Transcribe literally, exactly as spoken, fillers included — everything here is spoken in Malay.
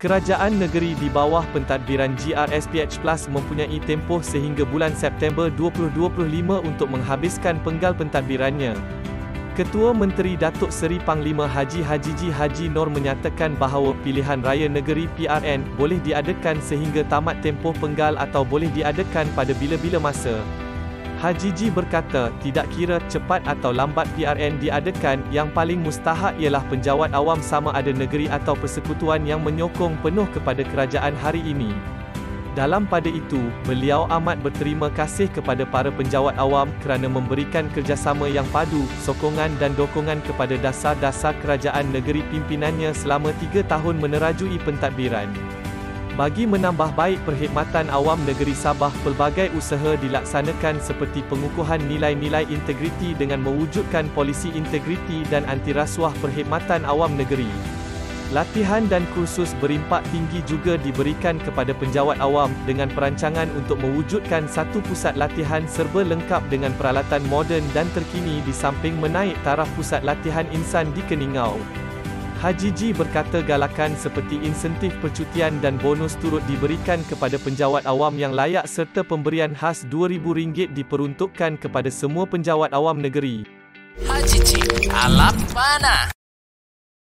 Kerajaan negeri di bawah pentadbiran G R S P H Plus mempunyai tempoh sehingga bulan September dua ribu dua puluh lima untuk menghabiskan penggal pentadbirannya. Ketua Menteri Datuk Seri Panglima Haji Hajiji Haji Nur menyatakan bahawa pilihan raya negeri P R N boleh diadakan sehingga tamat tempoh penggal atau boleh diadakan pada bila-bila masa. Hajiji berkata, tidak kira cepat atau lambat P R N diadakan, yang paling mustahak ialah penjawat awam sama ada negeri atau persekutuan yang menyokong penuh kepada kerajaan hari ini. Dalam pada itu, beliau amat berterima kasih kepada para penjawat awam kerana memberikan kerjasama yang padu, sokongan dan dokongan kepada dasar-dasar kerajaan negeri pimpinannya selama tiga tahun menerajui pentadbiran. Bagi menambah baik perkhidmatan awam negeri Sabah, pelbagai usaha dilaksanakan seperti pengukuhan nilai-nilai integriti dengan mewujudkan polisi integriti dan anti rasuah perkhidmatan awam negeri. Latihan dan kursus berimpak tinggi juga diberikan kepada penjawat awam dengan perancangan untuk mewujudkan satu pusat latihan serba lengkap dengan peralatan moden dan terkini di samping menaik taraf pusat latihan insan di Keningau. Hajiji berkata galakan seperti insentif percutian dan bonus turut diberikan kepada penjawat awam yang layak serta pemberian khas dua ribu ringgit diperuntukkan kepada semua penjawat awam negeri. Hajiji, alam mana?